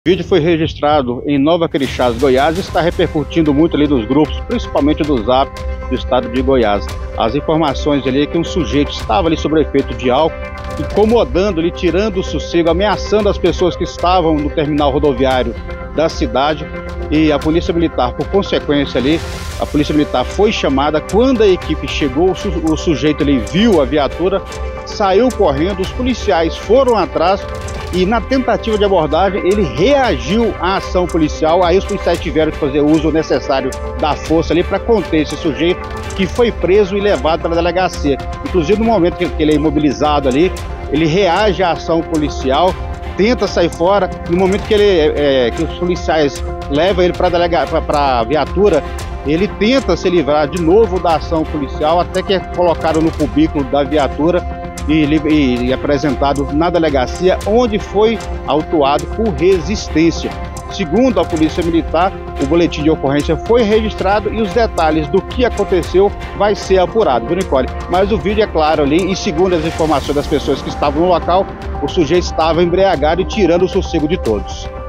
O vídeo foi registrado em Nova Crixás, Goiás, e está repercutindo muito ali nos grupos, principalmente do Zap do estado de Goiás. As informações ali é que um sujeito estava ali sob efeito de álcool, incomodando ali, tirando o sossego, ameaçando as pessoas que estavam no terminal rodoviário da cidade, e a Polícia Militar, por consequência ali, a Polícia Militar foi chamada. Quando a equipe chegou, o sujeito ali viu a viatura, saiu correndo, os policiais foram atrás e na tentativa de abordagem ele reagiu à ação policial. Aí os policiais tiveram que fazer uso necessário da força ali para conter esse sujeito, que foi preso e levado para a delegacia. Inclusive no momento que ele é imobilizado ali, ele reage à ação policial, tenta sair fora. No momento que que os policiais levam ele para a viatura, ele tenta se livrar de novo da ação policial, até que é colocado no cubículo da viatura e apresentado na delegacia, onde foi autuado por resistência. Segundo a Polícia Militar, o boletim de ocorrência foi registrado e os detalhes do que aconteceu vai ser apurado, viu, Nicole? Mas o vídeo é claro ali, e segundo as informações das pessoas que estavam no local, o sujeito estava embriagado e tirando o sossego de todos.